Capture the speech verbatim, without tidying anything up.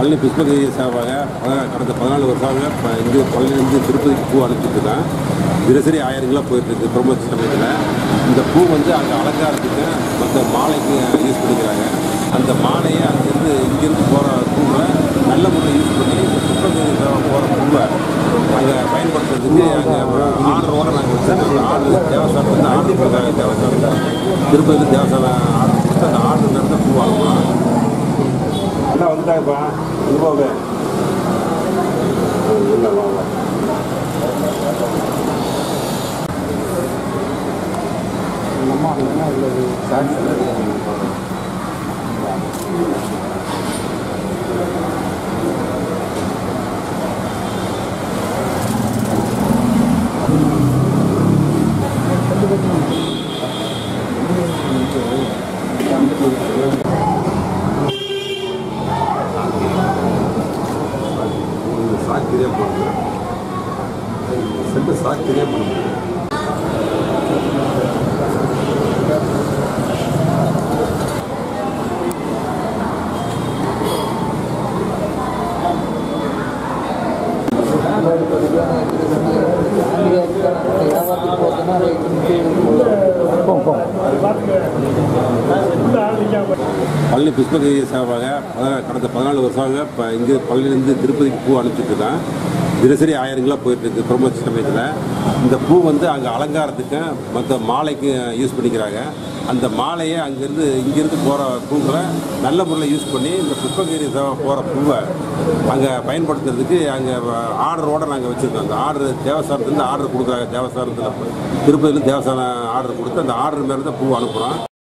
பழனி புஷ்பகிரி சார்பாக கடந்த பதினாலு வருஷமாக இப்போ இங்கே பழனிலேருந்து திருப்பதிக்கு பூ அனுப்பிச்சுட்ருக்கேன். தினசரி ஆயிரம் கிலோ போயிட்டுருக்கு ப்ரொமோஷன் சமயத்தில். இந்த பூ வந்து அங்கே அலங்காரத்துக்கு மற்ற மாலைக்கு யூஸ் பண்ணிக்கிறாங்க. அந்த மாலையை அங்கேருந்து இங்கேருந்து போகிற பூவை நல்ல முறையில் யூஸ் பண்ணி புஷ்பகிரி போகிற பூவை அங்கே பயன்படுத்துறதுக்கு அங்கே ஆர்டரோடு நாங்கள் வச்சுருக்கோம். ஆர்டர் தேவஸ்தானத்துலேருந்து ஆர்டர் கொடுக்குறாங்க. தேவஸ்தானத்தில் திருப்பதியில் தேவஸ்தானம் ஆர்டர் கொடுத்து அந்த ஆர்டர் நடந்த பூ வாங்கலாம். எல்லாம் வந்துட்டாங்கப்பா இதுபோக இல்லை வாங்க அம்மா என்ன உள்ளது சாட்சி சாக்கிரியா பண்ணுங்க செட்டு சாக்கிரியா பண்ணுங்க பழனி புஷ்பகிரி சார்பாக கடந்த பதினாலு வருஷமாக இப்போ இங்கே பழனிலேருந்து திருப்பதிக்கு பூ அனுப்பிச்சுட்ருக்கேன். தினசரி ஆயிரம் கிலோ போயிட்டுருக்கு ப்ரொமோஷன் சமயத்தில். இந்த பூ வந்து அங்கே அலங்காரத்துக்கு மற்ற மாலைக்கு யூஸ் பண்ணிக்கிறாங்க. அந்த மாலையை அங்கேருந்து இங்கேருந்து போகிற பூக்களை நல்ல முறையில் யூஸ் பண்ணி இந்த புஷ்பகிரி போகிற பூவை அங்கே பயன்படுத்துறதுக்கு அங்கே ஆர்டரோடு நாங்கள் வச்சுருக்கோம். அந்த ஆர்டர் தேவஸ்தானத்துலேருந்து ஆர்டர் கொடுக்குறாங்க. தேவஸ்தானத்தில் திருப்பதியில் தேவஸ்தானம் ஆர்டர் கொடுத்து அந்த ஆர்டர் மேலே தான் பூ அனுப்புகிறோம்.